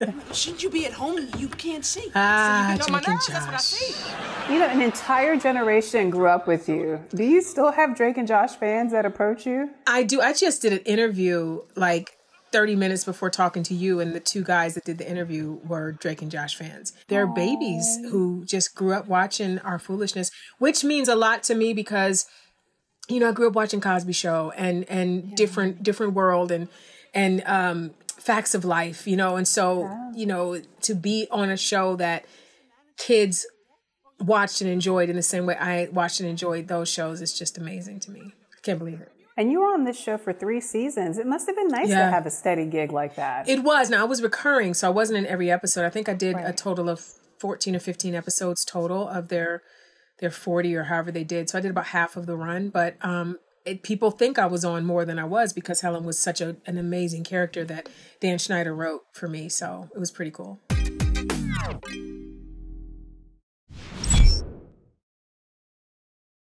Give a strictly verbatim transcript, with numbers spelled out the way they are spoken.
Shouldn't you be at home? You can't see. Ah, so you Drake and Josh. That's what I see. You know, an entire generation grew up with you. Do you still have Drake and Josh fans that approach you? I do. I just did an interview like thirty minutes before talking to you, and the two guys that did the interview were Drake and Josh fans. They're Aww. babies who just grew up watching our foolishness, which means a lot to me because, you know, I grew up watching Cosby Show and and yeah. different different world and and um, Facts of Life, you know, and so yeah. you know, to be on a show that kids watched and enjoyed in the same way I watched and enjoyed those shows is just amazing to me. I can't believe it. And you were on this show for three seasons. It must have been nice yeah. to have a steady gig like that. It was. Now, I was recurring, so I wasn't in every episode. I think I did right. a total of fourteen or fifteen episodes total of their their forty or however they did. So I did about half of the run. But um, it, people think I was on more than I was because Helen was such a, an amazing character that Dan Schneider wrote for me. So it was pretty cool.